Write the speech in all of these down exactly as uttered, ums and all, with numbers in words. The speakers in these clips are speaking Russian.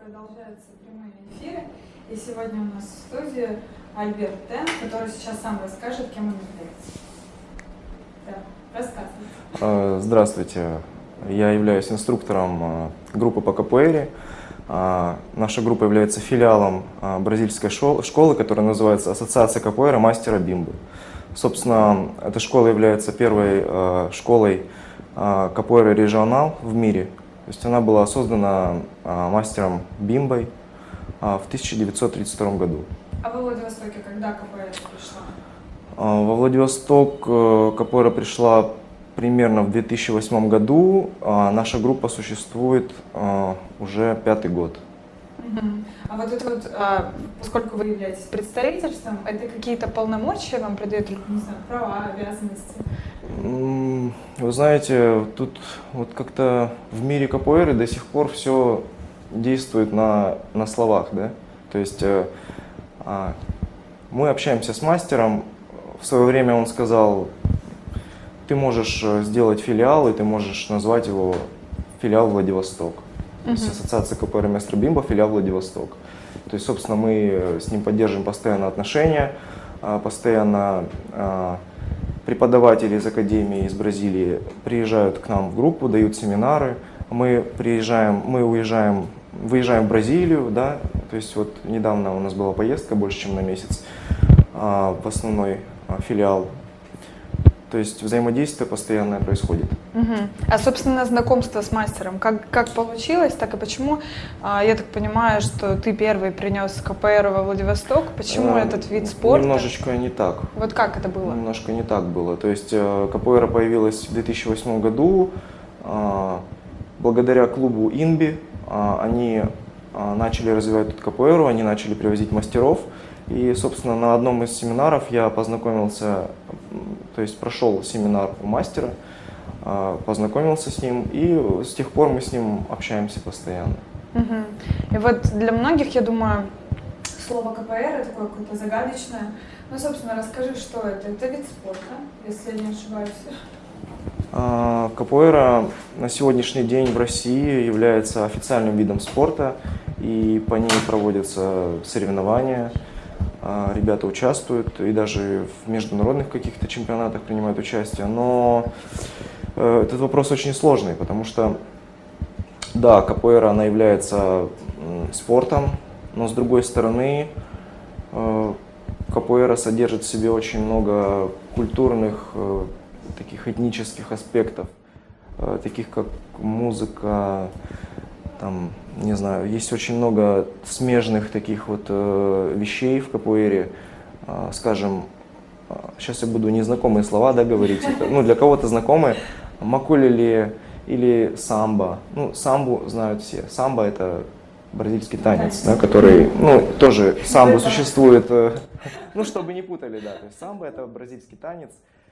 продолжаются прямые эфиры. И сегодня у нас в студии Альберт Тен, который сейчас сам расскажет, кем он является. Да, рассказывайте. Здравствуйте. Я являюсь инструктором группы по капуэре. Наша группа является филиалом бразильской школы, которая называется Ассоциация капуэра мастера Бимбы. Собственно, эта школа является первой школой капуэра регионал в мире. То есть она была создана мастером Бимбой в тысяча девятьсот тридцать втором году. А во Владивостоке когда капуэра пришла? Во Владивосток капуэра пришла примерно в две тысячи восьмом году. Наша группа существует уже пятый год. Угу. А вот это вот, поскольку вы являетесь представительством, это какие-то полномочия вам придают, не знаю, права, обязанности? Вы знаете, тут вот как-то в мире капуэры до сих пор все действует на, на словах, да? То есть мы общаемся с мастером, в свое время он сказал: ты можешь сделать филиал, и ты можешь назвать его филиал Владивосток. Uh-huh. То есть Ассоциация капуэра мастера Бимба, филиал Владивосток. То есть, собственно, мы с ним поддерживаем постоянно отношения, постоянно преподаватели из Академии, из Бразилии приезжают к нам в группу, дают семинары. Мы приезжаем, мы уезжаем, выезжаем в Бразилию, да, то есть вот недавно у нас была поездка больше, чем на месяц в основной филиал. То есть взаимодействие постоянное происходит. Угу. А, собственно, знакомство с мастером, как, как получилось, так и почему? Я так понимаю, что ты первый принес капуэру во Владивосток. Почему а, этот вид спорта? Немножечко не так. Вот как это было? Немножко не так было. То есть капуэра появилась в две тысячи восьмом году благодаря клубу Инби. Они начали развивать тут капуэру, они начали привозить мастеров. И, собственно, на одном из семинаров я познакомился, то есть прошел семинар у мастера, познакомился с ним, и с тех пор мы с ним общаемся постоянно. Угу. И вот для многих, я думаю, слово КПР такое какое-то загадочное. Ну, собственно, расскажи, что это. Это вид спорта, если я не ошибаюсь. Капуэра на сегодняшний день в России является официальным видом спорта, и по ней проводятся соревнования. Ребята участвуют и даже в международных каких-то чемпионатах принимают участие. Но этот вопрос очень сложный, потому что, да, капуэра, она является спортом, но с другой стороны, капуэра содержит в себе очень много культурных, таких этнических аспектов, таких как музыка, там, не знаю, есть очень много смежных таких вот э, вещей в капуэре. Э, скажем, э, сейчас я буду незнакомые слова, да, говорить. Это, ну, для кого-то знакомые. Макулеле или самбо. Ну, самбу знают все. Самбо — это бразильский танец, да, который, ну, тоже самбо существует, э, ну, чтобы не путали, да. То есть самбо — это бразильский танец,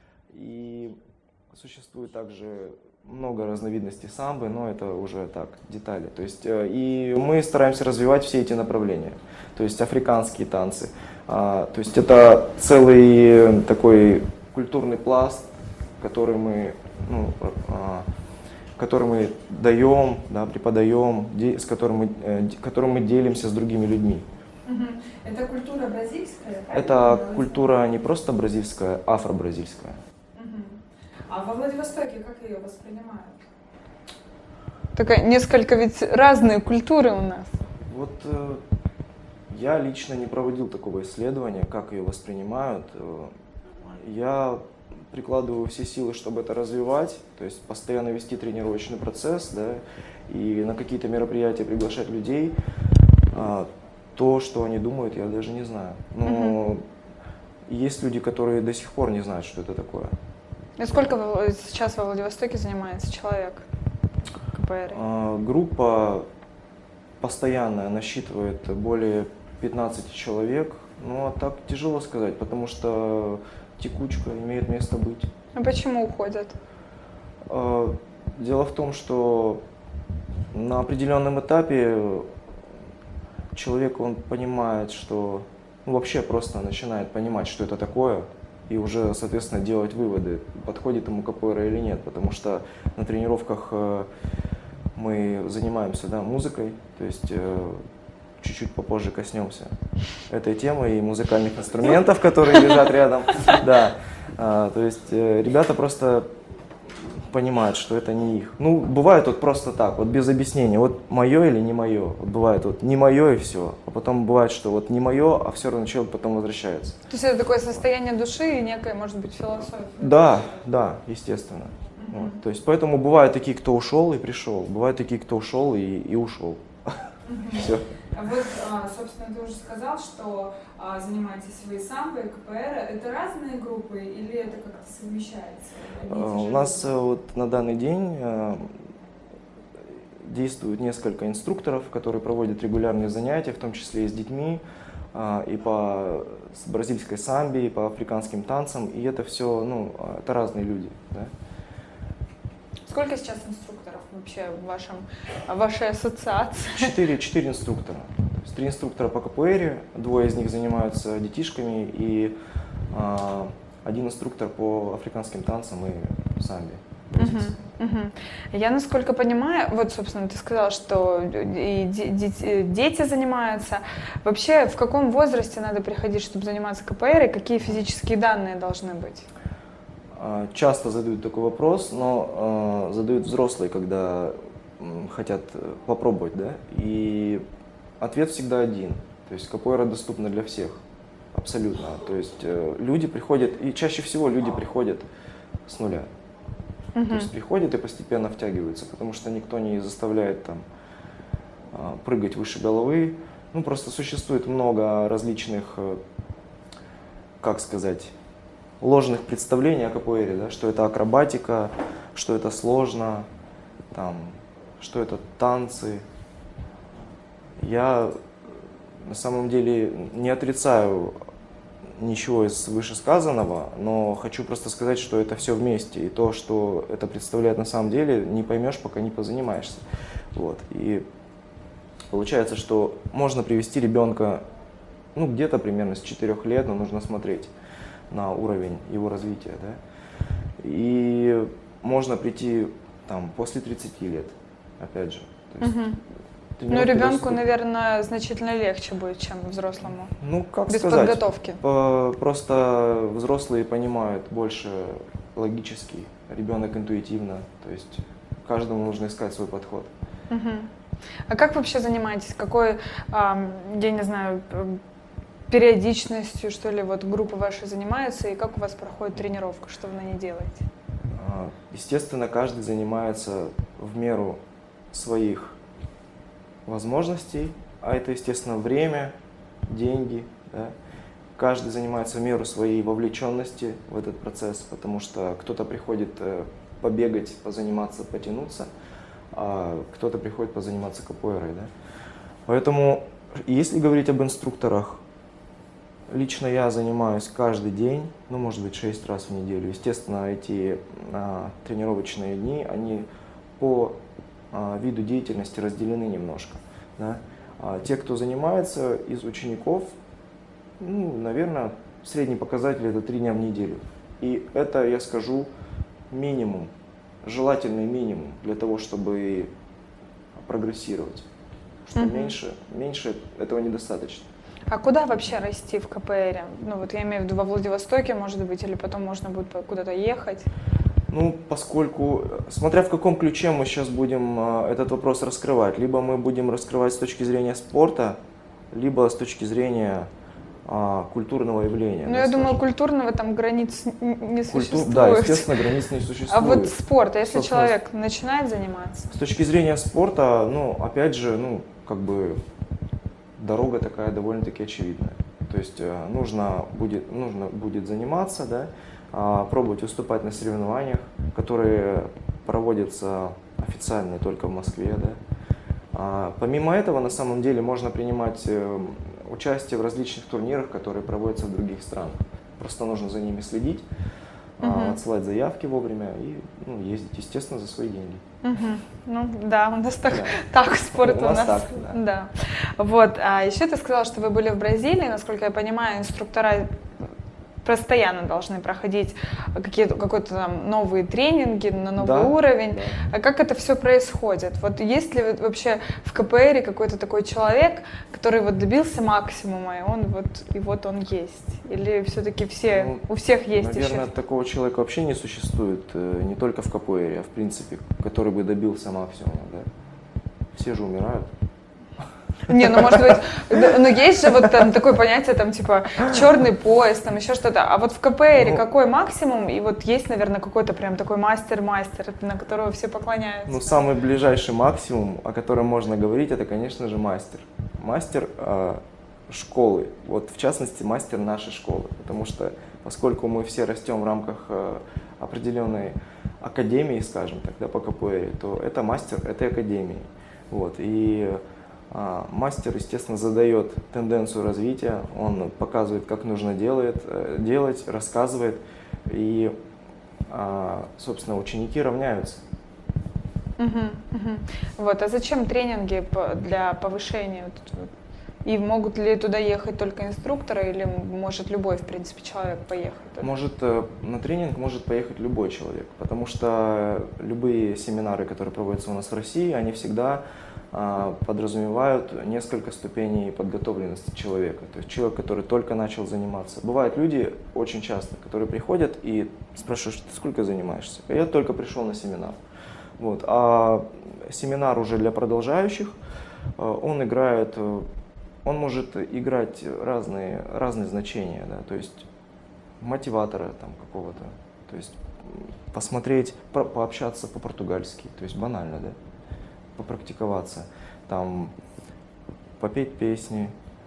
и существует также много разновидностей самбы, но это уже так, детали. То есть, и мы стараемся развивать все эти направления. То есть африканские танцы. То есть это целый такой культурный пласт, который мы, ну, который мы даем, да, преподаем, с которым мы, которым мы делимся с другими людьми. Это культура бразильская? Это культура не просто бразильская, а афро-бразильская. А во Владивостоке как ее воспринимают? Такая несколько ведь разные культуры у нас. Вот э, я лично не проводил такого исследования, как ее воспринимают. Я прикладываю все силы, чтобы это развивать, то есть постоянно вести тренировочный процесс, да, и на какие-то мероприятия приглашать людей. А, то, что они думают, я даже не знаю. Но угу. Есть люди, которые до сих пор не знают, что это такое. И сколько сейчас во Владивостоке занимается человек КПР? Группа постоянная насчитывает более пятнадцати человек. Ну, а так тяжело сказать, потому что текучка имеет место быть. А почему уходят? Дело в том, что на определенном этапе человек, он понимает, что, ну, вообще просто начинает понимать, что это такое. И уже, соответственно, делать выводы, подходит ему капуэра или нет. Потому что на тренировках мы занимаемся, да, музыкой, то есть э, чуть-чуть попозже коснемся этой темы и музыкальных инструментов, которые лежат рядом. Да. А, то есть э, ребята просто понимают, что это не их. Ну, бывает вот просто так, вот без объяснения, вот мое или не мое. Вот бывает вот не мое и все. А потом бывает, что вот не мое, а все равно человек потом возвращается. То есть это такое состояние души и некая, может быть, философия? Да, да, естественно. Mm-hmm. Вот. То есть поэтому бывают такие, кто ушел и пришел. Бывают такие, кто ушел и, и ушел. Mm-hmm. Все. А вот, собственно, ты уже сказал, что занимаетесь вы самбо и КПР. Это разные группы или это как-то совмещается? У нас вот на данный день действует несколько инструкторов, которые проводят регулярные занятия, в том числе и с детьми, и по бразильской самбе, и по африканским танцам. И это все, ну, это разные люди. Да? Сколько сейчас инструкторов вообще в, вашем, в вашей ассоциации? Четыре, четыре инструктора. То есть три инструктора по КПР, двое из них занимаются детишками, и а, один инструктор по африканским танцам и самбе. Угу, угу. Я, насколько понимаю, вот, собственно, ты сказал, что и дети, дети занимаются. Вообще, в каком возрасте надо приходить, чтобы заниматься КПР, и какие физические данные должны быть? Часто задают такой вопрос, но э, задают взрослые, когда э, хотят попробовать, да, и ответ всегда один, то есть капоэра доступна для всех, абсолютно, то есть э, люди приходят, и чаще всего люди приходят с нуля, uh-huh. то есть приходят и постепенно втягиваются, потому что никто не заставляет там э, прыгать выше головы, ну просто существует много различных, э, как сказать, ложных представлений о капоэре, да, что это акробатика, что это сложно, там, что это танцы. Я на самом деле не отрицаю ничего из вышесказанного, но хочу просто сказать, что это все вместе. И то, что это представляет на самом деле, не поймешь, пока не позанимаешься. Вот. И получается, что можно привести ребенка, ну, где-то примерно с четырёх лет, но нужно смотреть на уровень его развития, да, и можно прийти там после тридцати лет, опять же. То есть, угу. Ну, ребенку, доступ... наверное, значительно легче будет, чем взрослому. Ну, как без сказать, подготовки. Просто взрослые понимают больше логически, ребенок интуитивно, то есть каждому нужно искать свой подход. Угу. А как вообще занимаетесь? Какой, я не знаю, периодичностью, что ли, вот группа ваша занимается, и как у вас проходит тренировка, что вы на ней делаете? Естественно, каждый занимается в меру своих возможностей, а это, естественно, время, деньги, да? Каждый занимается в меру своей вовлеченности в этот процесс, потому что кто-то приходит побегать, позаниматься, потянуться, а кто-то приходит позаниматься капоэрой, да? Поэтому, если говорить об инструкторах, лично я занимаюсь каждый день, ну, может быть, шесть раз в неделю. Естественно, эти а, тренировочные дни, они по а, виду деятельности разделены немножко. Да? А те, кто занимается из учеников, ну, наверное, средний показатель это три дня в неделю. И это, я скажу, минимум, желательный минимум для того, чтобы прогрессировать. Что mm-hmm. меньше, меньше этого недостаточно. А куда вообще расти в КПР? Ну вот я имею в виду во Владивостоке, может быть, или потом можно будет куда-то ехать? Ну, поскольку, смотря в каком ключе мы сейчас будем а, этот вопрос раскрывать. Либо мы будем раскрывать с точки зрения спорта, либо с точки зрения а, культурного явления. Ну, я скажем. думаю, культурного там границ не Культур... существует. Да, естественно, границ не существует. А вот спорт, если Собственно, человек начинает заниматься? С точки зрения спорта, ну, опять же, ну, как бы... дорога такая довольно-таки очевидная. То есть нужно будет, нужно будет заниматься, да, пробовать выступать на соревнованиях, которые проводятся официально только в Москве. Да. Помимо этого, на самом деле, можно принимать участие в различных турнирах, которые проводятся в других странах. Просто нужно за ними следить, uh-huh. отсылать заявки вовремя и ну, ездить, естественно, за свои деньги. Uh-huh. Ну да, у нас так, да. так спорт у у нас. нас. Так, да. Да. Вот. А еще ты сказала, что вы были в Бразилии, насколько я понимаю, инструктора постоянно должны проходить какие-то, какой-то там новые тренинги на новый Да, уровень. да. А как это все происходит? Вот есть ли вообще в КПР какой-то такой человек, который вот добился максимума, и он вот, и вот он есть? Или все-таки все, Ну, у всех есть Наверное, еще? такого человека вообще не существует, э, не только в КПР, а в принципе, который бы добился максимума, да. Все же умирают. Не, ну может быть, да, но есть же вот там такое понятие, там типа черный пояс, там еще что-то. А вот в КПР Ну, какой максимум? И вот есть, наверное, какой-то прям такой мастер-мастер, на которого все поклоняются. Ну, самый ближайший максимум, о котором можно говорить, это, конечно же, мастер. Мастер э, школы, вот в частности, мастер нашей школы, потому что поскольку мы все растем в рамках э, определенной академии, скажем так, да, по КПР, то это мастер этой академии. Вот, и а, мастер, естественно, задает тенденцию развития, он показывает, как нужно делать, делать рассказывает, и, а, собственно, ученики равняются. Угу, угу. Вот, а зачем тренинги для повышения? И могут ли туда ехать только инструкторы, или может любой, в принципе, человек поехать? Может, на тренинг может поехать любой человек, потому что любые семинары, которые проводятся у нас в России, они всегда подразумевают несколько ступеней подготовленности человека. То есть человек, который только начал заниматься. Бывают люди очень часто, которые приходят и спрашивают, ты сколько занимаешься? Я только пришел на семинар. Вот. А семинар уже для продолжающих, он играет, он может играть разные, разные значения, да? То есть мотиватора там какого-то, то есть посмотреть, по, пообщаться по-португальски, то есть банально, да? Попрактиковаться, там, попеть песни.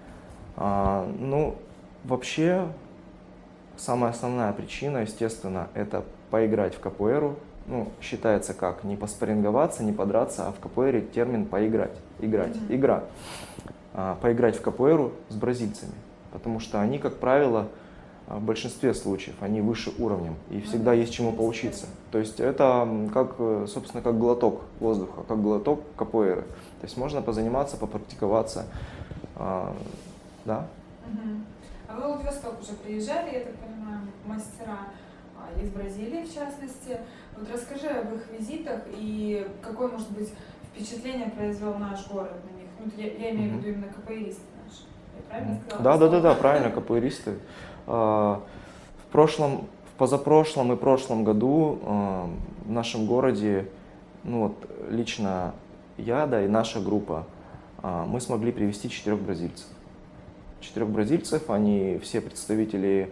А, ну, вообще, самая основная причина, естественно, это поиграть в капуэру. Ну, считается как, не поспарринговаться, не подраться, а в капуэре термин поиграть, играть, mm-hmm. игра. А, поиграть в капуэру с бразильцами, потому что они, как правило, в большинстве случаев они выше уровнем, и всегда есть чему поучиться. То есть это как, собственно, как глоток воздуха, как глоток капуэры. То есть можно позаниматься, попрактиковаться, а, да. А вы в Владивосток уже приезжали, я так понимаю, мастера из Бразилии в частности. Вот расскажи об их визитах и какое, может быть, впечатление произвел наш город на них. Ну, я, я имею в виду именно капуэристы наши. Я правильно сказала? Да, да, да, да, правильно, капуэристы. В прошлом, в позапрошлом и прошлом году в нашем городе, ну вот лично я, да, и наша группа, мы смогли привезти четырех бразильцев. Четырех бразильцев, они все представители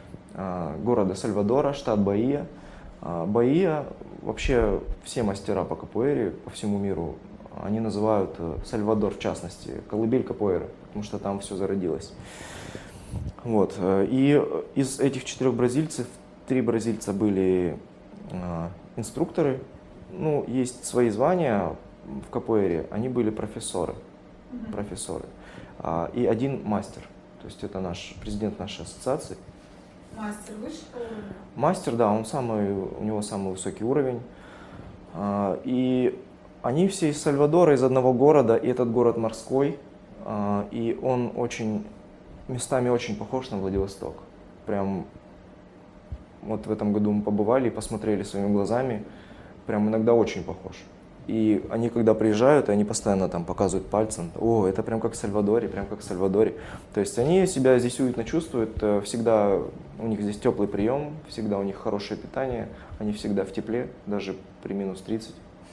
города Сальвадора, штат Баия. Баия, вообще все мастера по капуэре по всему миру, они называют Сальвадор, в частности, колыбель капуэры, потому что там все зародилось. Вот. И из этих четырех бразильцев, три бразильца были э, инструкторы. Ну, есть свои звания в капуэре, они были профессоры. Mm-hmm. профессоры. А, и один мастер, то есть это наш президент нашей ассоциации. Мастер высшего уровня? Мастер, да, он самый, у него самый высокий уровень. А, и они все из Сальвадора, из одного города, и этот город морской, а, и он очень... местами очень похож на Владивосток. Прям вот в этом году мы побывали и посмотрели своими глазами. Прям иногда очень похож. И они, когда приезжают, они постоянно там показывают пальцем. О, это прям как в Сальвадоре, прям как в Сальвадоре. То есть они себя здесь уютно чувствуют. Всегда у них здесь теплый прием, всегда у них хорошее питание. Они всегда в тепле, даже при минус тридцать.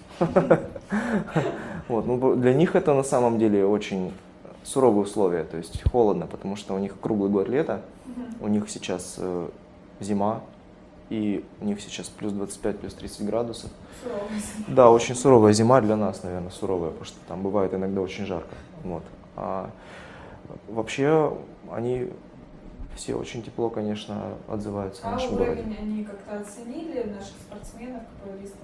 Для них это на самом деле очень... суровые условия, то есть холодно, потому что у них круглый год лето, mm-hmm. у них сейчас э, зима, и у них сейчас плюс двадцать пять, плюс тридцать градусов. Суровая. Да, очень суровая зима для нас, наверное, суровая, потому что там бывает иногда очень жарко. Вот. А вообще они все очень тепло, конечно, отзываются а о нашем уровень городе. Они как-то оценили наших спортсменов, капуэристов?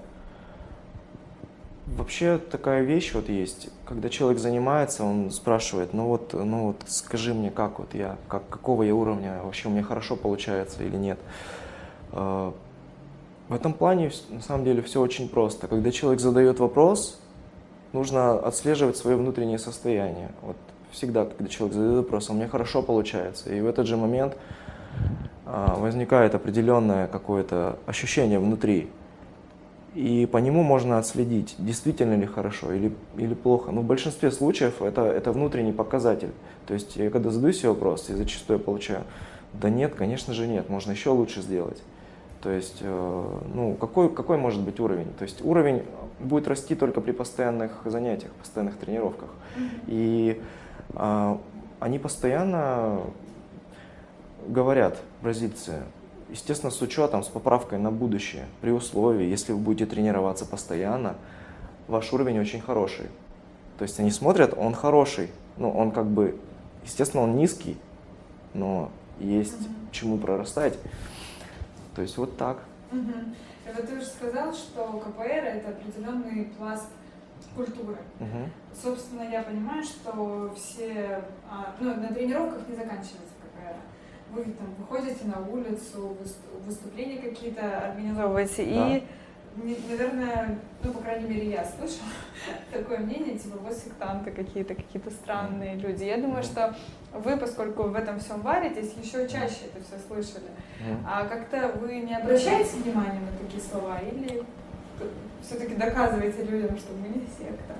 Вообще такая вещь вот есть, когда человек занимается, он спрашивает, ну вот, ну вот скажи мне, как вот я, как, какого я уровня, вообще у меня хорошо получается или нет. В этом плане на самом деле все очень просто. Когда человек задает вопрос, нужно отслеживать свое внутреннее состояние. Вот всегда, когда человек задает вопрос, у меня хорошо получается, и в этот же момент а, возникает определенное какое-то ощущение внутри. И по нему можно отследить, действительно ли хорошо или, или плохо. Но в большинстве случаев это, это внутренний показатель. То есть я когда задаю себе вопрос, и зачастую я получаю, да нет, конечно же нет, можно еще лучше сделать. То есть, э, ну, какой, какой может быть уровень? То есть уровень будет расти только при постоянных занятиях, постоянных тренировках. Mm-hmm. И э, они постоянно говорят, бразильцы, естественно, с учетом, с поправкой на будущее, при условии, если вы будете тренироваться постоянно, ваш уровень очень хороший. То есть они смотрят, он хороший, ну, он как бы, естественно, он низкий, но есть mm-hmm. чему прорастать. То есть вот так. Угу. И вот ты уже сказал, что ка пэ эр это определенный пласт культуры. Угу. Собственно, я понимаю, что все, а, ну, на тренировках не заканчивается ка пэ эр. Вы там выходите на улицу, выступления какие-то организовываете, да. И, наверное, ну, по крайней мере, я слышала такое мнение, типа, вот сектанты какие-то, какие-то странные люди. Я думаю, что вы, поскольку в этом всем варитесь, еще чаще это все слышали. А как-то вы не обращаете внимания на такие слова или все-таки доказываете людям, что мы не секта?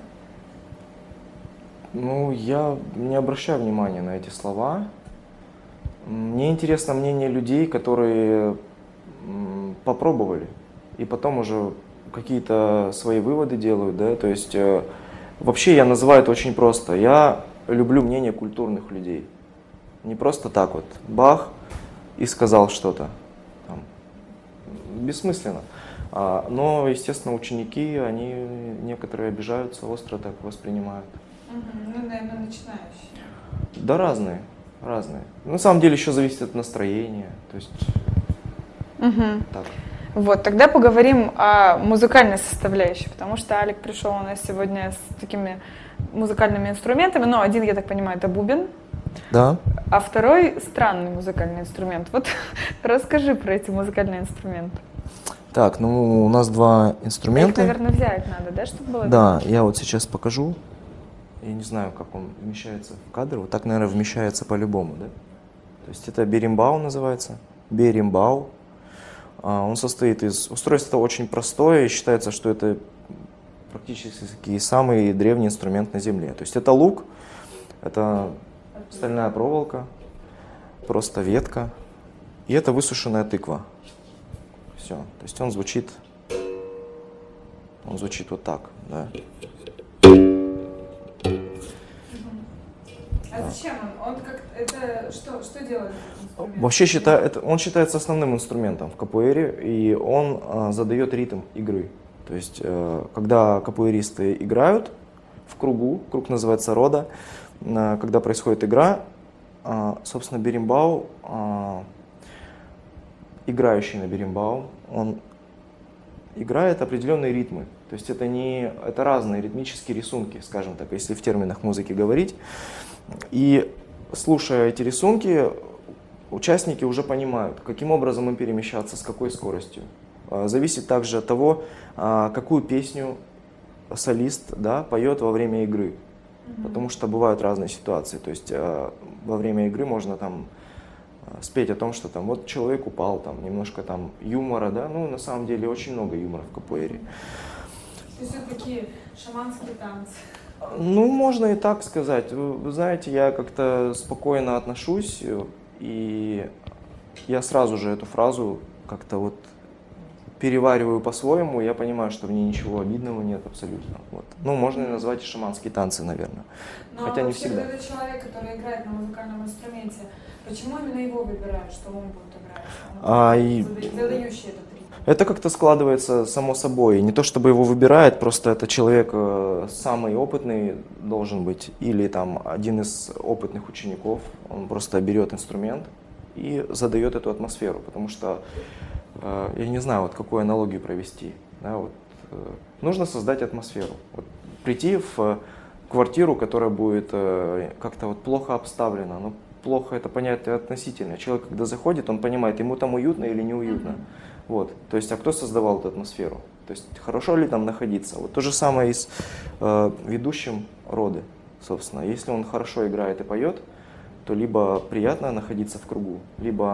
Ну, я не обращаю внимания на эти слова. Мне интересно мнение людей, которые попробовали и потом уже какие-то свои выводы делают, да, то есть э, вообще я называю это очень просто. Я люблю мнение культурных людей. Не просто так вот, бах, и сказал что-то. Там, бессмысленно. А, но, естественно, ученики, они некоторые обижаются, остро так воспринимают. Угу. Ну, наверное, начинающие. Да, разные, разные. На самом деле еще зависит от настроения. То есть, угу. так. Вот, тогда поговорим о музыкальной составляющей, потому что Алик пришел у нас сегодня с такими музыкальными инструментами, но один, я так понимаю, это бубен, да. А второй странный музыкальный инструмент. Вот расскажи про эти музыкальные инструменты. Так, ну у нас два инструмента. Их, наверное, взять надо, да, чтобы было? Да, видно? Я вот сейчас покажу. Я не знаю, как он вмещается в кадр. Вот так, наверное, вмещается по-любому, да? То есть это беримбау называется. Беримбау. Он состоит из... Устройство очень простое, и считается, что это практически самый древний инструмент на Земле. То есть это лук, это стальная проволока, просто ветка, и это высушенная тыква. Все. То есть он звучит... Он звучит вот так, да. А зачем он? Он как это что что делает? Вообще считает, он считается основным инструментом в капуэре, и он а, задает ритм игры. То есть, э, когда капуэристы играют в кругу, круг называется рода, э, когда происходит игра, э, собственно, беримбау, э, играющий на беримбау, он играет определенные ритмы. То есть это не, это разные ритмические рисунки, скажем так, если в терминах музыки говорить. И слушая эти рисунки, участники уже понимают, каким образом им перемещаться, с какой скоростью. Зависит также от того, какую песню солист, да, поет во время игры. Mm-hmm. Потому что бывают разные ситуации. То есть во время игры можно там спеть о том, что там вот человек упал, там немножко там юмора, да, ну на самом деле очень много юмора в капуэре. То есть это такие шаманские танцы? Ну, можно и так сказать. Вы, вы знаете, я как-то спокойно отношусь, и я сразу же эту фразу как-то вот перевариваю по-своему, я понимаю, что в ней ничего обидного нет абсолютно. Вот. Ну, можно и назвать и шаманские танцы, наверное. Но хотя не всегда. Когда человек, который играет на музыкальном инструменте, почему именно его выбирают, что он будет играть? Он а, и... задающий этот ритм. Это как-то складывается само собой. Не то чтобы его выбирает, просто это человек самый опытный должен быть. Или там один из опытных учеников, он просто берет инструмент и задает эту атмосферу. Потому что, я не знаю, вот какую аналогию провести. Да, вот, нужно создать атмосферу. Вот, прийти в квартиру, которая будет как-то вот плохо обставлена. Но плохо это понятие относительно. Человек, когда заходит, он понимает, ему там уютно или неуютно. Вот, то есть, а кто создавал эту атмосферу? То есть, хорошо ли там находиться? Вот то же самое и с э, ведущим роды, собственно. Если он хорошо играет и поет, то либо приятно находиться в кругу, либо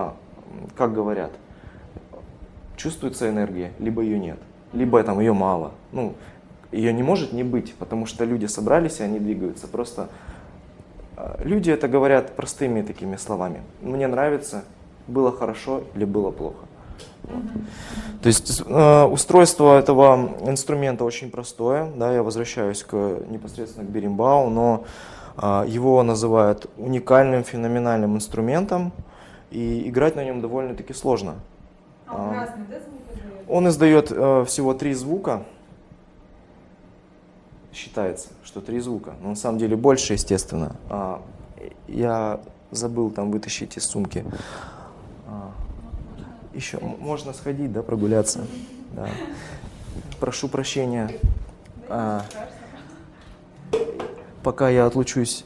как говорят, чувствуется энергия, либо ее нет, либо там ее мало. Ну, ее не может не быть, потому что люди собрались и они двигаются. Просто люди это говорят простыми такими словами. Мне нравится, было хорошо или было плохо. Вот. То есть э, устройство этого инструмента очень простое. Да, я возвращаюсь к, непосредственно к беримбау, но э, его называют уникальным, феноменальным инструментом, и играть на нем довольно-таки сложно. А он разный, да, звук издает? Он издает э, всего три звука. Считается, что три звука, но на самом деле больше, естественно. А, я забыл там вытащить из сумки. А, еще можно сходить, да, прогуляться. Да. Прошу прощения. А, пока я отлучусь,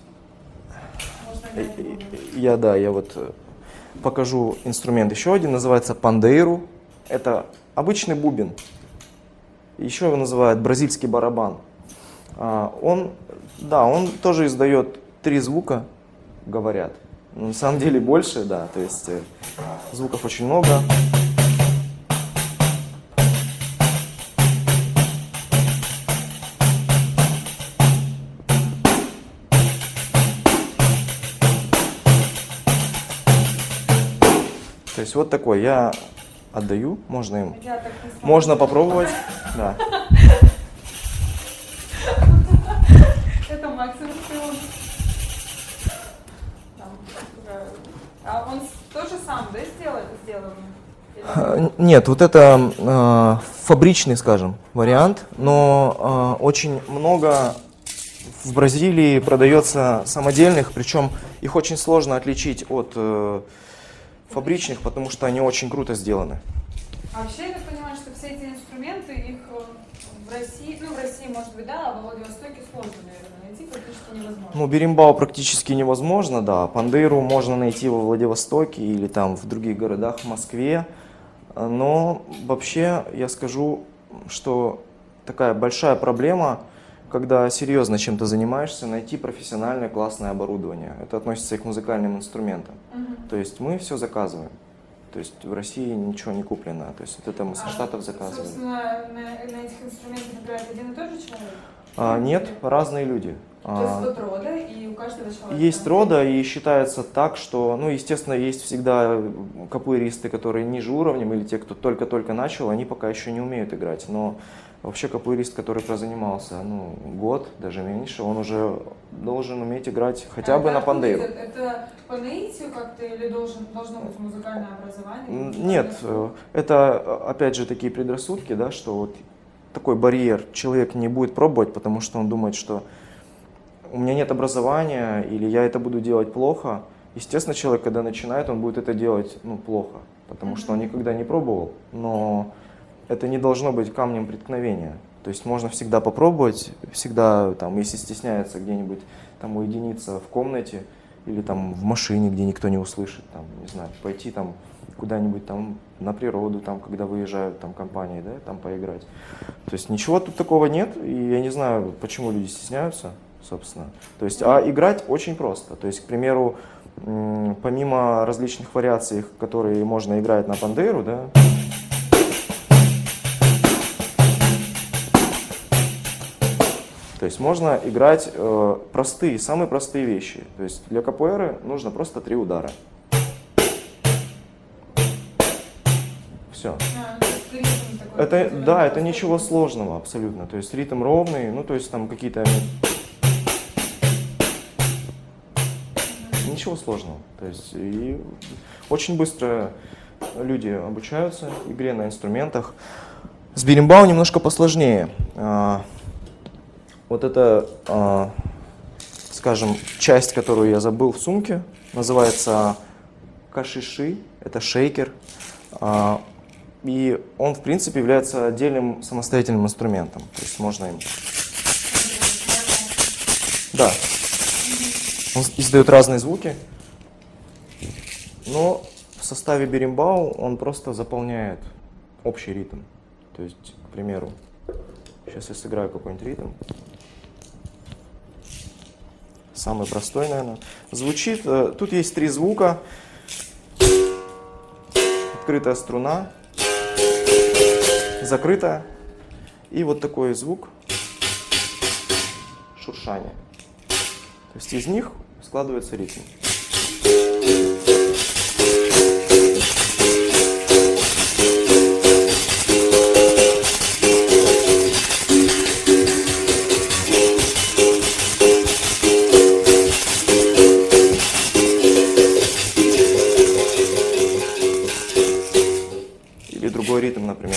я да, я вот покажу инструмент еще один, называется пандейру. Это обычный бубен. Еще его называют бразильский барабан. Он, да, он тоже издает три звука, говорят. Но на самом деле больше, да, то есть звуков очень много. То есть вот такой я отдаю, можно им, можно попробовать, да. Это максимум всего. А он тоже сам, да, сделал? сделал? Нет, вот это э, фабричный, скажем, вариант, но э, очень много в Бразилии продается самодельных, причем их очень сложно отличить от э, фабричных, потому что они очень круто сделаны. А вообще, я так понимаю, что все эти инструменты, их в России, ну в России, может быть, да, а во Владивостоке сложно, наверное, найти, практически невозможно. Ну, беримбау практически невозможно, да. Пандейру можно найти во Владивостоке или там в других городах, в Москве. Но вообще я скажу, что такая большая проблема, когда серьезно чем-то занимаешься, найти профессиональное классное оборудование. Это относится и к музыкальным инструментам. Uh-huh. То есть мы все заказываем. То есть в России ничего не куплено. То есть вот это мы со Штатов а, заказываем. Собственно, на, на этих инструментах играет один и тот же человек? А, нет, разные люди. То есть от рода, и у каждого человека? Есть рода, и считается так, что, ну, естественно, есть всегда капуэристы, которые ниже уровнем, или те, кто только-только начал, они пока еще не умеют играть. Но вообще капуэрист, который прозанимался, ну, год, даже меньше, он уже должен уметь играть хотя а бы это на пандейру. Это, это по наитию как-то или должен, должно быть музыкальное образование? Нет, это опять же такие предрассудки, да, что вот такой барьер, человек не будет пробовать, потому что он думает, что у меня нет образования, или я это буду делать плохо. Естественно, человек, когда начинает, он будет это делать, ну, плохо, потому что он никогда не пробовал, но это не должно быть камнем преткновения. То есть можно всегда попробовать, всегда, там, если стесняется где-нибудь там уединиться в комнате или там в машине, где никто не услышит, там, не знаю, пойти там куда-нибудь там на природу, там, когда выезжают там компании, да, там поиграть. То есть ничего тут такого нет, и я не знаю, почему люди стесняются, собственно. То есть, а играть очень просто. То есть, к примеру, помимо различных вариаций, которые можно играть на пандейру, да, то есть можно играть э, простые, самые простые вещи. То есть для капуэры нужно просто три удара. Все. А, это, это, да, это ничего сложного абсолютно. То есть ритм ровный, ну то есть там какие-то... Ничего сложного. То есть и очень быстро люди обучаются игре на инструментах. С беримбау немножко посложнее. Вот эта, скажем, часть, которую я забыл в сумке, называется кашиши, это шейкер. И он, в принципе, является отдельным самостоятельным инструментом. То есть можно им... Да. Он издает разные звуки, но в составе беримбау он просто заполняет общий ритм. То есть, к примеру, сейчас я сыграю какой-нибудь ритм. Самый простой, наверное. Звучит, тут есть три звука. открытая струна, закрытая, и вот такой звук шуршания. То есть из них складывается ритм. Или другой ритм, например.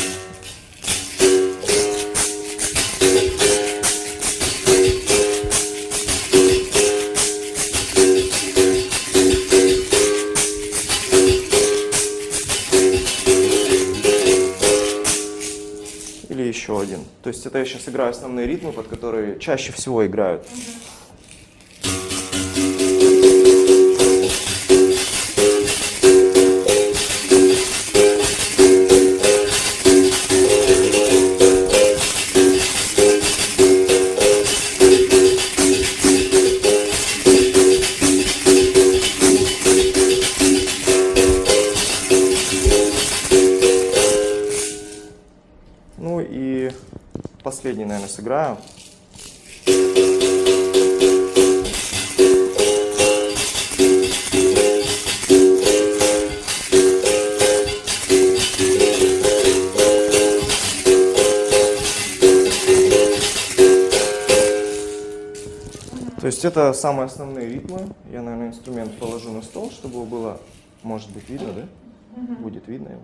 Или еще один. То есть это я сейчас играю основные ритмы, под которые чаще всего играют. Ну и последний, наверное, сыграю. То есть это самые основные ритмы. Я, наверное, инструмент положу на стол, чтобы его было, может быть, видно, да? Мгм. Будет видно его.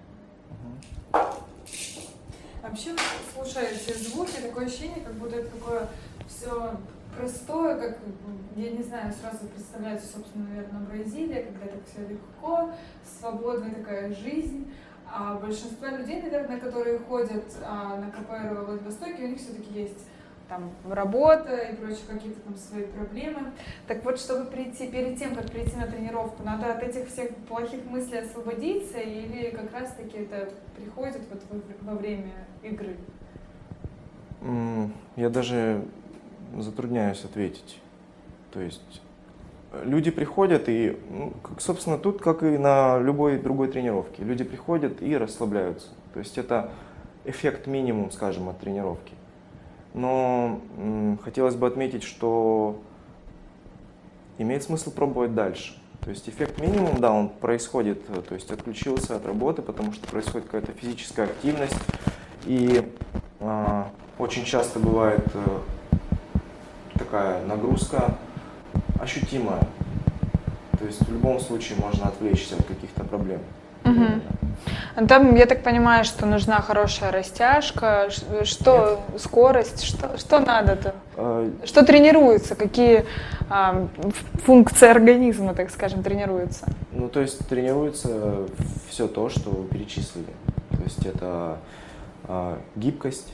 Вообще, слушая эти звуки, такое ощущение, как будто это такое все простое, как, я не знаю, сразу представляется, собственно, наверное, Бразилия, когда так все легко, свободная такая жизнь. А большинство людей, наверное, которые ходят а, на КПР во Владивостоке, у них все-таки есть там работа и прочие какие-то там свои проблемы. Так вот, чтобы прийти, перед тем, как прийти на тренировку, надо от этих всех плохих мыслей освободиться или как раз-таки это приходит вот во, во время игры? М, Я даже затрудняюсь ответить. То есть люди приходят и, ну, как, собственно, тут, как и на любой другой тренировке, люди приходят и расслабляются. То есть это эффект минимум, скажем, от тренировки. Но м, хотелось бы отметить, что имеет смысл пробовать дальше. То есть эффект минимум, да, он происходит, то есть отключился от работы, потому что происходит какая-то физическая активность. И а, очень часто бывает а, такая нагрузка ощутимая. То есть в любом случае можно отвлечься от каких-то проблем. Угу. Там, я так понимаю, что нужна хорошая растяжка, ш- что скорость, что, что надо-то? А, Что тренируется, какие а, ф- функции организма, так скажем, тренируются? Ну, то есть тренируется все то, что вы перечислили. То есть это а, гибкость,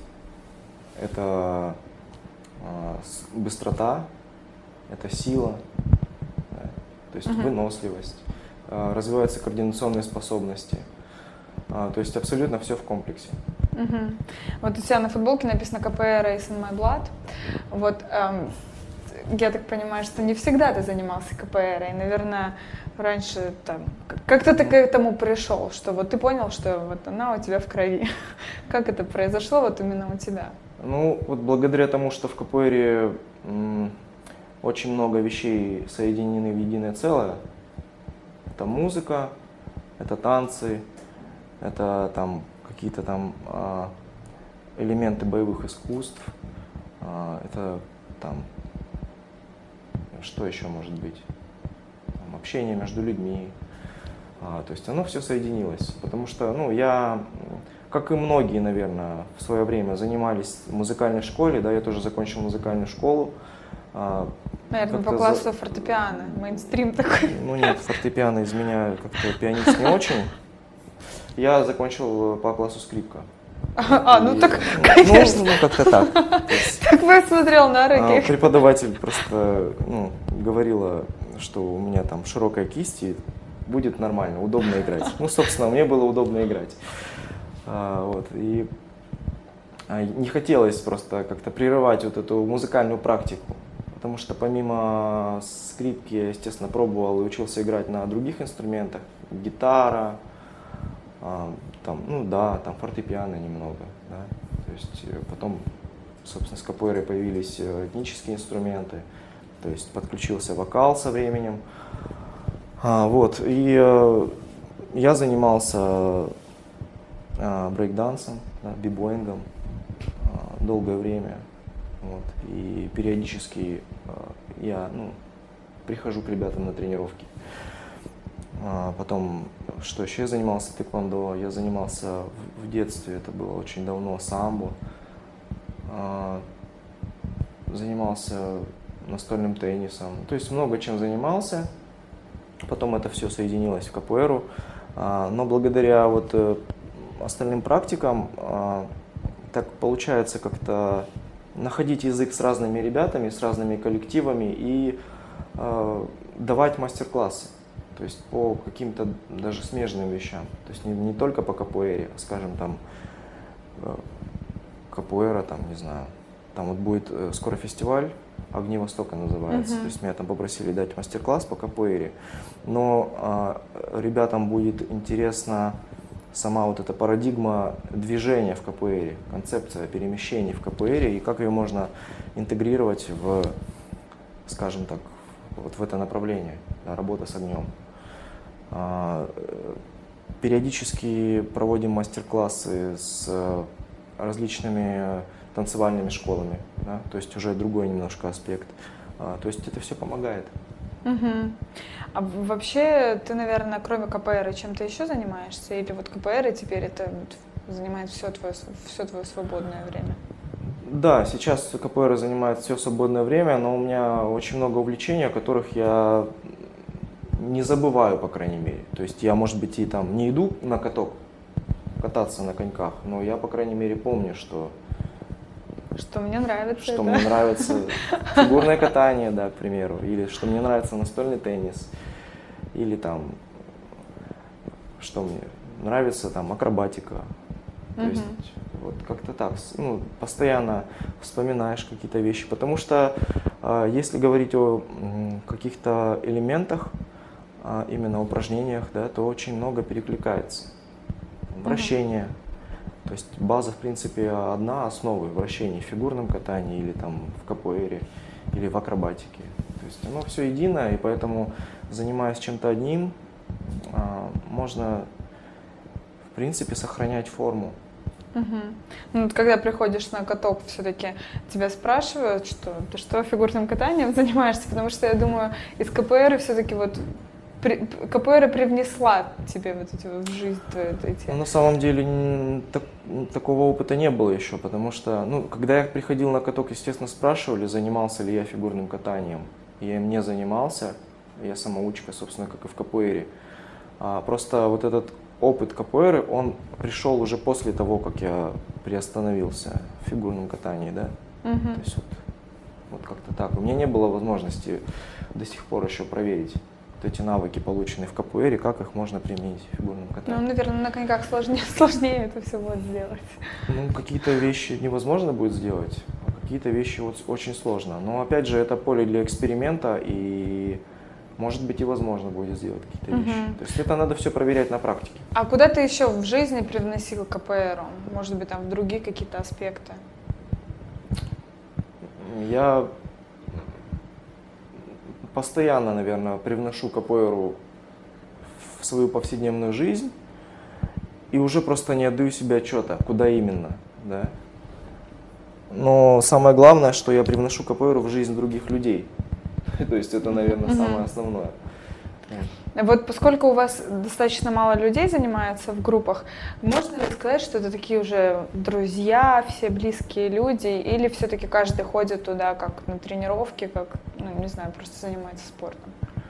это а, с- быстрота, это сила, да, то есть Мгм. выносливость, а, развиваются координационные способности. А, то есть абсолютно все в комплексе. Мгм. Вот у тебя на футболке написано КПР Race in my blood. Вот эм, я так понимаю, что не всегда ты занимался КПР, и, наверное, раньше там к- как-то ты к этому пришел, что вот ты понял, что вот она у тебя в крови. Как это произошло вот именно у тебя? Ну, вот благодаря тому, что в КПР м, очень много вещей соединены в единое целое. Это музыка, это танцы, это там какие-то там а, элементы боевых искусств, а, это там, что еще может быть, там, общение между людьми. А, то есть оно все соединилось, потому что, ну, я, как и многие, наверное, в свое время занимались в музыкальной школе, да, я тоже закончил музыкальную школу. а, Наверное, по как-то классу за- фортепиано, мейнстрим такой. Ну нет, фортепиано из меня как-то пианист не очень. Я закончил по классу скрипка. А, ну И, так, ну, конечно. Ну, ну, как-то так. То есть, Так посмотрел на а, руки. преподаватель просто, ну, говорила, что у меня там широкая кисть, и будет нормально, удобно играть. Ну, собственно, мне было удобно играть. А, вот, и а, не хотелось просто как-то прерывать вот эту музыкальную практику, потому что помимо скрипки я, естественно, пробовал и учился играть на других инструментах. Гитара, А, там, ну да, там фортепиано немного, да. То есть э, потом, собственно, с капоэйрой появились э, этнические инструменты, то есть подключился вокал со временем. А, вот, и э, я занимался э, брейк-дансом, да, бибоингом э, долгое время. Вот, и периодически э, я ну, прихожу к ребятам на тренировки. А потом, что еще я занимался тэквондо, я занимался в, в детстве, это было очень давно, самбо. А, занимался настольным теннисом, то есть много чем занимался. Потом это все соединилось в капоэйру, а, но благодаря вот э, остальным практикам а, так получается как-то находить язык с разными ребятами, с разными коллективами и э, давать мастер-классы. То есть по каким-то даже смежным вещам. То есть не, не только по капоэйре, а, скажем, там э, капоэра, там, не знаю, там вот будет э, скоро фестиваль, «Огни Востока» называется. Uh-huh. То есть меня там попросили дать мастер-класс по капоэйре. Но э, ребятам будет интересна сама вот эта парадигма движения в капоэйре, концепция перемещений в капоэйре и как ее можно интегрировать в, скажем так, вот в это направление, да, работа с огнем. А, периодически проводим мастер-классы с различными танцевальными школами, да, то есть уже другой немножко аспект. А, то есть это все помогает. Угу. А вообще ты, наверное, кроме КПР чем-то еще занимаешься? Или вот КПР и теперь это занимает все твое, все твое свободное время? Да, сейчас КПР занимает все свободное время, но у меня очень много увлечений, о которых я не забываю, по крайней мере. То есть я, может быть, и там не иду на каток, кататься на коньках, но я, по крайней мере, помню, что Что мне нравится. Что это. мне нравится фигурное катание, да, к примеру, или что мне нравится настольный теннис, или там, что мне нравится там акробатика. То есть вот как-то так, ну, постоянно вспоминаешь какие-то вещи, потому что э, если говорить о м, каких-то элементах, э, именно упражнениях, да, то очень много перекликается. Вращение. То есть база, в принципе, одна, основы вращений в фигурном катании или там в капоэйре, или в акробатике. То есть оно все единое, и поэтому, занимаясь чем-то одним, можно, в принципе, сохранять форму. Угу. Ну, вот когда приходишь на каток, все-таки тебя спрашивают, что ты что, фигурным катанием занимаешься? Потому что я думаю, из КПР все-таки вот При, КПР привнесла тебе вот эти вот в жизнь эти? Ну, на самом деле так, такого опыта не было еще, потому что, ну, когда я приходил на каток, естественно, спрашивали, занимался ли я фигурным катанием. Я им не занимался, я самоучка, собственно, как и в капоэйре. А просто вот этот опыт капоэйры, он пришел уже после того, как я приостановился в фигурном катании, да. Угу. То есть вот, вот как-то так. У меня не было возможности до сих пор еще проверить эти навыки, полученные в капоэйре, как их можно применить в фигурном катании. Ну, наверное, на коньках сложнее, сложнее это все будет сделать. Ну, какие-то вещи невозможно будет сделать, а какие-то вещи вот очень сложно. Но, опять же, это поле для эксперимента, и, может быть, и возможно будет сделать какие-то Угу. вещи. То есть это надо все проверять на практике. А куда ты еще в жизни привносил КПР? Может быть, там в другие какие-то аспекты? Я постоянно, наверное, привношу капоэйру в свою повседневную жизнь и уже просто не отдаю себе отчета, куда именно, да. Но самое главное, что я привношу капоэйру в жизнь других людей. То есть это, наверное, Мгм. самое основное. Вот поскольку у вас достаточно мало людей занимается в группах, можно ли сказать, что это такие уже друзья, все близкие люди, или все-таки каждый ходит туда как на тренировки, как, ну, не знаю, просто занимается спортом?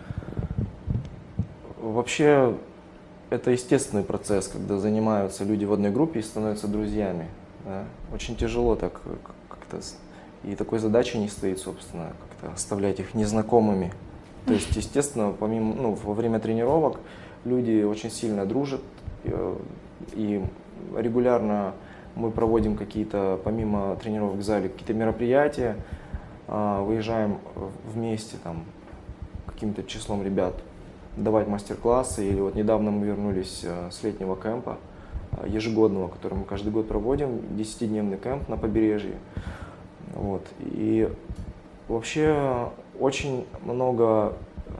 Вообще, это естественный процесс, когда занимаются люди в одной группе и становятся друзьями. Да? Очень тяжело так как-то, и такой задачи не стоит, собственно, как-то оставлять их незнакомыми. То есть, естественно, помимо, ну, во время тренировок люди очень сильно дружат, и регулярно мы проводим какие-то, помимо тренировок в зале, какие-то мероприятия, выезжаем вместе там, каким-то числом ребят давать мастер-классы. Или вот недавно мы вернулись с летнего кемпа ежегодного, который мы каждый год проводим, десятидневный кемп на побережье. Вот. И вообще очень много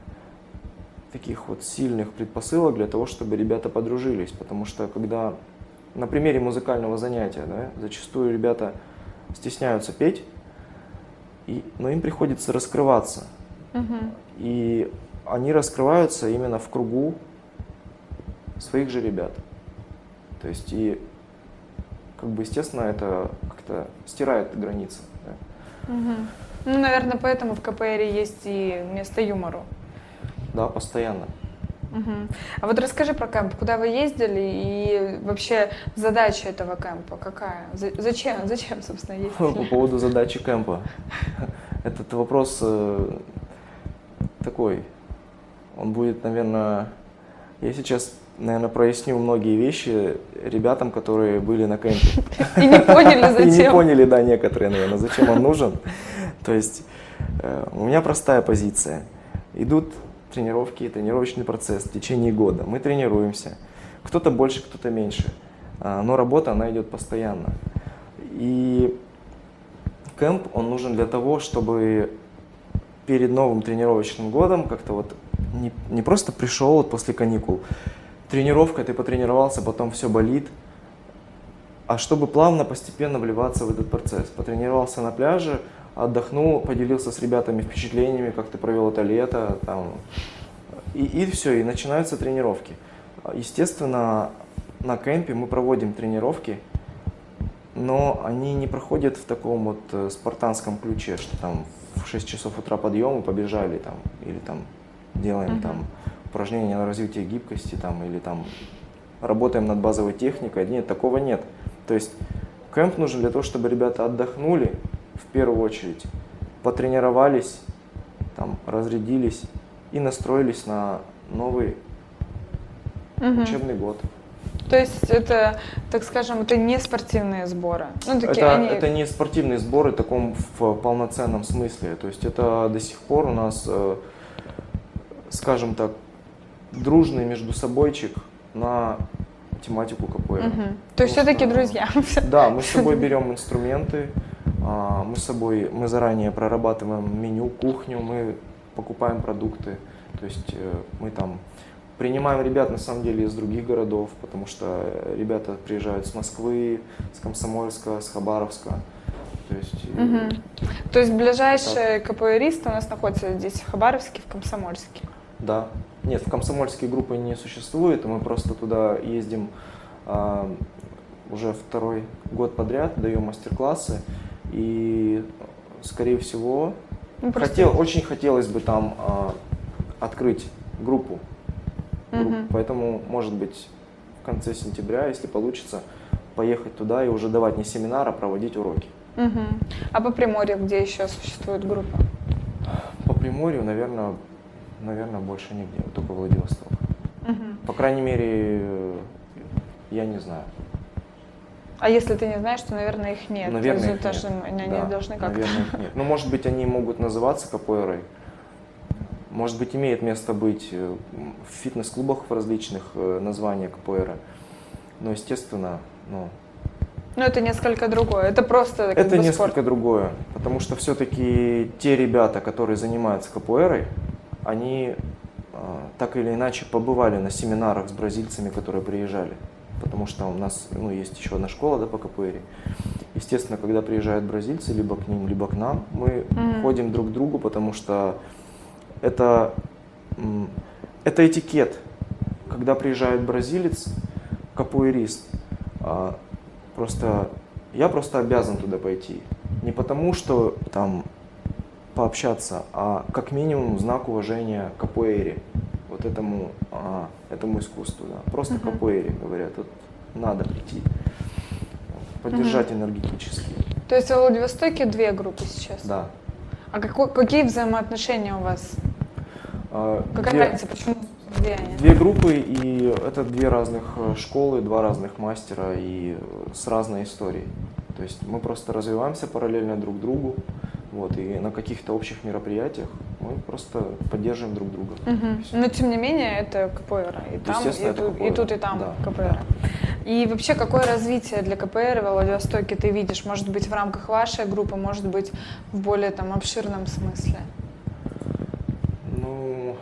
таких вот сильных предпосылок для того, чтобы ребята подружились, потому что когда на примере музыкального занятия, да, зачастую ребята стесняются петь, и, но им приходится раскрываться. Uh-huh. И они раскрываются именно в кругу своих же ребят. То есть, и, как бы, естественно, это как-то стирает границы. Да. Uh-huh. Ну, наверное, поэтому в КПР есть и место юмору. Да, постоянно. Uh-huh. А вот расскажи про кемп, куда вы ездили и вообще задача этого кемпа какая? Зачем, зачем, собственно, ездили? По поводу задачи кемпа. Этот вопрос э, такой, он будет, наверное, я сейчас, наверное, проясню многие вещи ребятам, которые были на кемпе. И не поняли, зачем. И не поняли, да, некоторые, наверное, зачем он нужен. То есть э, у меня простая позиция. Идут тренировки, тренировочный процесс в течение года. Мы тренируемся. Кто-то больше, кто-то меньше. Но работа, она идет постоянно. И кемп, он нужен для того, чтобы перед новым тренировочным годом как-то вот не, не просто пришел вот после каникул, тренировка, ты потренировался, потом все болит, а чтобы плавно, постепенно вливаться в этот процесс. Потренировался на пляже, отдохнул, поделился с ребятами впечатлениями, как ты провел это лето, там, и, и все, и начинаются тренировки. Естественно, на кемпе мы проводим тренировки, но они не проходят в таком вот спартанском ключе, что там в шесть часов утра подъем и побежали, там, или там делаем uh-huh. там упражнения на развитие гибкости, там, или там работаем над базовой техникой. Нет, такого нет. То есть кемп нужен для того, чтобы ребята отдохнули, в первую очередь, потренировались, там, разрядились и настроились на новый uh-huh. учебный год. То есть это, так скажем, это не спортивные сборы? Ну, такие, это, они... это не спортивные сборы в таком в полноценном смысле. То есть это до сих пор у нас, скажем так, дружный между собойчик на тематику КПР. Угу. То есть все-таки друзья? Да, мы с собой берем инструменты, мы с собой, мы заранее прорабатываем меню, кухню, мы покупаем продукты. То есть мы там принимаем ребят, на самом деле, из других городов, потому что ребята приезжают с Москвы, с Комсомольска, с Хабаровска. То есть, угу. То есть ближайшие так. КПРисты у нас находятся здесь в Хабаровске, в Комсомольске? Да. Нет, в Комсомольске группы не существует, мы просто туда ездим а, уже второй год подряд, даем мастер-классы, и, скорее всего, ну, хотел, просто... очень хотелось бы там а, открыть группу. Uh-huh. Поэтому, может быть, в конце сентября, если получится, поехать туда и уже давать не семинар, а проводить уроки. Uh-huh. А по Приморью, где еще существует группа? По Приморью, наверное, наверное больше нигде, только Владивосток. Uh-huh. По крайней мере, я не знаю. А если ты не знаешь, то, наверное, их нет. Наверное, их нет. Они да, должны как-то... Наверное, их нет. Ну, может быть, они могут называться КПРой. Может быть, имеет место быть в фитнес-клубах в различных названия КПР, но, естественно, ну... Ну, это несколько другое, это просто как Это бы несколько спорт. другое, потому что все-таки те ребята, которые занимаются КПРой, они так или иначе побывали на семинарах с бразильцами, которые приезжали, потому что у нас, ну, есть еще одна школа, да, по КПР. Естественно, когда приезжают бразильцы, либо к ним, либо к нам, мы mm-hmm. ходим друг к другу, потому что Это, это этикет. Когда приезжает бразилец, капуэрист, просто, я просто обязан туда пойти. Не потому, что там пообщаться, а как минимум знак уважения к капуэре, вот этому, а, этому искусству. Да. Просто uh-huh. капуэре, говорят, тут надо прийти, поддержать uh-huh. энергетически. То есть в Владивостоке две группы сейчас? Да. А какой, какие взаимоотношения у вас? Какая две, разница, почему две они? Две группы, и это две разных школы, два разных мастера и с разной историей. То есть мы просто развиваемся параллельно друг другу, вот, и на каких-то общих мероприятиях Мы просто поддерживаем друг друга. Мгм. Но тем не менее это КПР. И, там, и, Естественно, это тут, и КПР. тут, и там Да, КПР. И вообще, какое развитие для КПР в Владивостоке ты видишь? Может быть, в рамках вашей группы, может быть, в более там обширном смысле? Ну,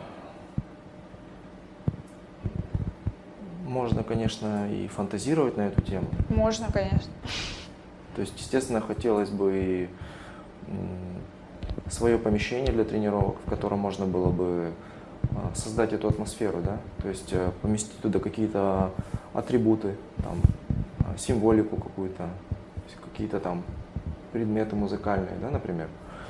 можно, конечно, и фантазировать на эту тему. Можно, конечно. То есть, естественно, хотелось бы и свое помещение для тренировок, в котором можно было бы а, создать эту атмосферу, да, то есть а, поместить туда какие-то атрибуты, там, а, символику какую-то, то есть какие-то там предметы музыкальные, да, например.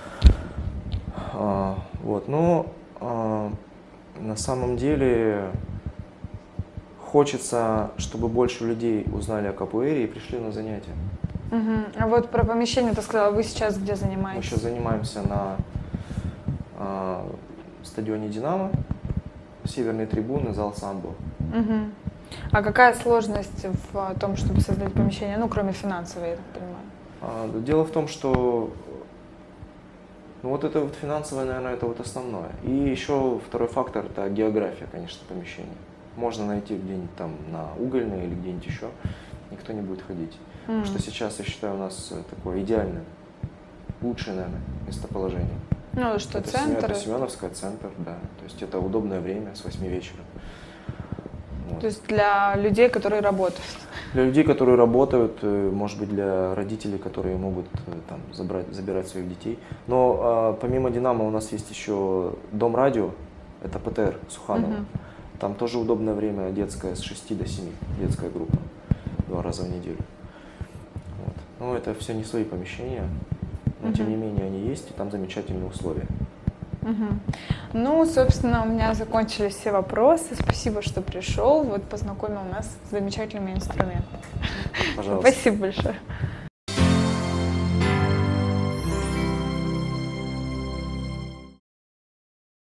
А, вот, но а, на самом деле хочется, чтобы больше людей узнали о капуэре и пришли на занятия. Мгм. А вот про помещение ты сказала, вы сейчас где Мы занимаетесь? сейчас занимаемся на а, стадионе «Динамо», северные трибуны, зал самбо. Мгм. А какая сложность в том, чтобы создать помещение, ну, кроме финансовой, я так понимаю? А, дело в том, что ну, вот это вот финансовое, наверное, это вот основное. И еще второй фактор – это география, конечно, помещения. Можно найти где-нибудь там на Угольной или где-нибудь еще, никто не будет ходить. Потому что сейчас, я считаю, у нас такое идеальное, лучшее, наверное, местоположение. Ну, что Это центр? Это Семеновская, центр, да. То есть это удобное время с восьми вечера. Вот. То есть для людей, которые работают? Для людей, которые работают, э, может быть, для родителей, которые могут э, там забрать, забирать своих детей. Но а, помимо «Динамо» у нас есть еще Дом радио, это ПТР Суханова. Мгм. Там тоже удобное время детское с шести до семи, детская группа, два раза в неделю. Вот. Но это все не свои помещения, но тем не менее они есть, и там замечательные условия. Мгм. Ну, собственно, у меня закончились все вопросы. Спасибо, что пришел, вот познакомил нас с замечательными инструментами. Пожалуйста. Спасибо большое.